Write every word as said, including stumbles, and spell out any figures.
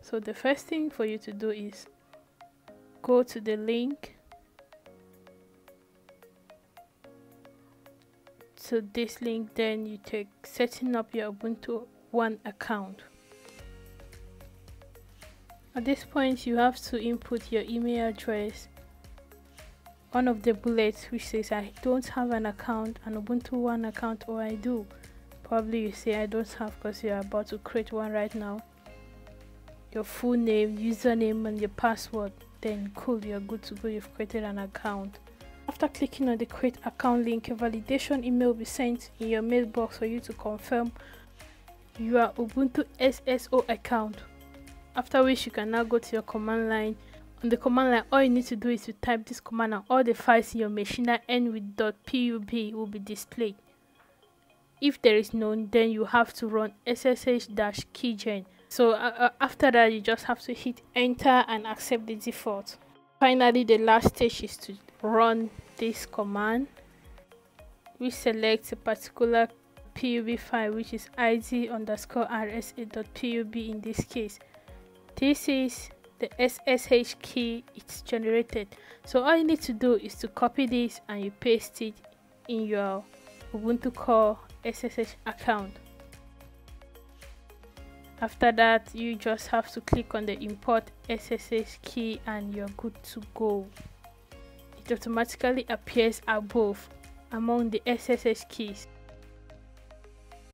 So the first thing for you to do is go to the link to this link, then you take setting up your Ubuntu One account. At this point, you have to input your email address, one of the bullets which says I don't have an account, an Ubuntu One account, or I do. Probably you say I don't have because you're about to create one right now. Your full name, username, and your password. Then cool, you're good to go. You've created an account. After clicking on the create account link, a validation email will be sent in your mailbox for you to confirm your Ubuntu S S O account. After which you can now go to your command line. On the command line, all you need to do is to type this command and all the files in your machine that end with .pub will be displayed. If there is none, then you have to run ssh-keygen. So uh, after that, you just have to hit enter and accept the default. Finally, the last stage is to run this command, which selects a particular pub file, which is id underscore rsa.pub in this case. This is the S S H key it's generated. So all you need to do is to copy this and you paste it in your Ubuntu Core S S H account. After that, you just have to click on the import S S H key and you're good to go. It automatically appears above among the S S H keys.